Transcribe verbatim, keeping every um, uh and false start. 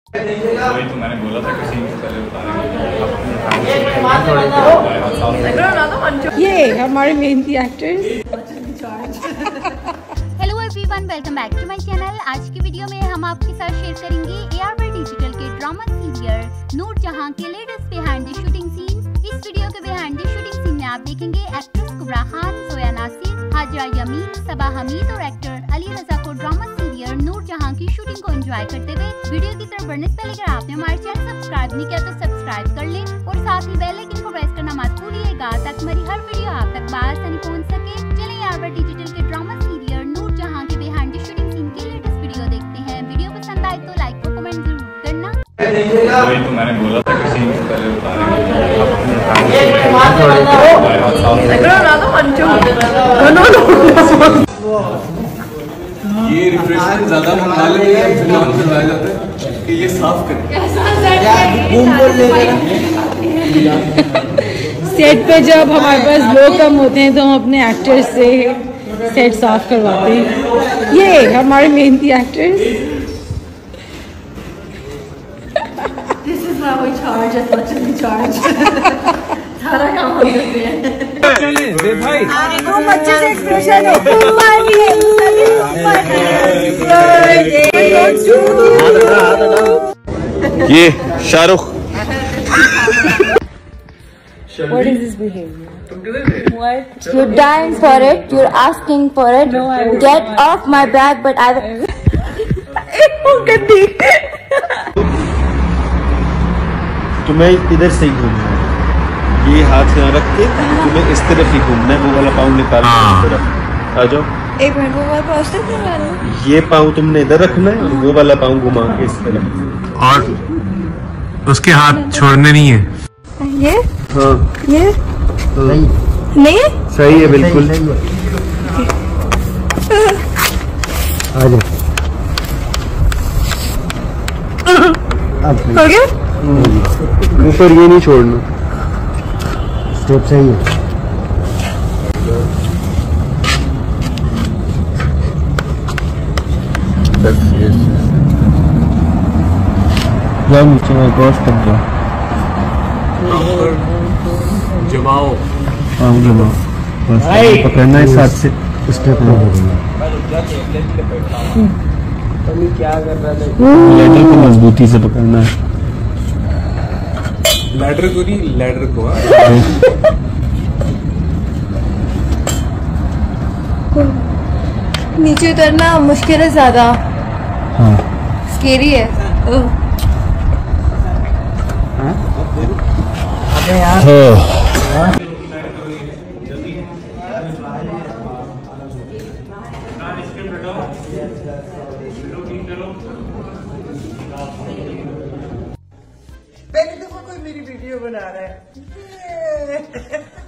वही तो मैंने बोला था कि सीन से पहले उतारेंगे। ये हमारे मेहनती actors. Hello everyone, welcome back to my channel. आज की वीडियो में हम आपके साथ शेयर करेंगे एआरबी डिजिटल के ड्रामा सीरियल नूर जहां के latest behind the shooting scene. इस वीडियो के बिहाइंड द शूटिंग सीन में आप देखेंगे एक्ट्रेस कुबरा खान, जोया नासिर, हाजरा यमीन, सबा हमीद और एक्टर अली रजा को ड्रामा सीरियल नूर जहां की शूटिंग को एंजॉय करते हुए। वीडियो की तरफ बढ़ने से पहले अगर आपने हमारे चैनल सब्सक्राइब नहीं किया तो सब्सक्राइब कर लें और साथ ही बेल आइकन को प्रेस करना मत भूलिएगा ताकि हमारी हर वीडियो आप तक आसानी पहुंच सके। चलिए एआरबी डिजिटल के ड्रामा सीरियल नूर जहां के बिहाइंड द शूटिंग सीन की लेटेस्ट वीडियो देखते हैं। वीडियो पसंद आए तो लाइक और कमेंट जरूर करना। वही तो मैंने बोला था कि सीन से पहले उतारेंगे। ये रिफ्रेशमेंट ज्यादा मंगा लेते हैं, फिल्म करवाया जाता है कि ये साफ करें। सेट पे जब हमारे पास लोग कम होते हैं तो हम अपने एक्टर्स से सेट साफ करवाते हैं। ये हमारे मेहनती actors. This is how we charge as much as we charge. सारा काम हम करते हैं। दे भाई। वो बच्चे से एक्सप्रेशन है। ये Shahrukh. What is this behavior? What? You're dying for it. You're asking for it. No, I won't. Get off my back, but I. तुम्हें इधर से ही घूमना है, ये हाथ से रख के तुम्हें इस तरफ ही घूमना है। वो वाला पाँव निकाल के इस तरफ आ जाओ। एक मिनट, वो वाला पाँव तक निकालो। ये पाँव तुमने इधर रखना है और वो वाला पाँव घुमा के इस तरफ। और उसके हाथ छोड़ने नहीं है। ये हाँ ये सही नहीं है? सही है बिल्कुल। आ जाओ। हो गया? ऊपर ये नहीं छोड़ना। स्टेप सही है। जाओ नीचे में क्रॉस तक जाओ। जमाओ। हाँ जमाओ, बस पकड़ना है साथ से। स्टेप में लेटर को मजबूती से पकड़ना है। लैडर को नहीं, लैडर को। नीचे उतरना मुश्किल है ज्यादा। हाँ स्केरी है। पहली दफा कोई मेरी वीडियो बना रहा है।